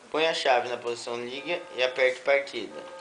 Põe a chave na posição liga e aperte partida.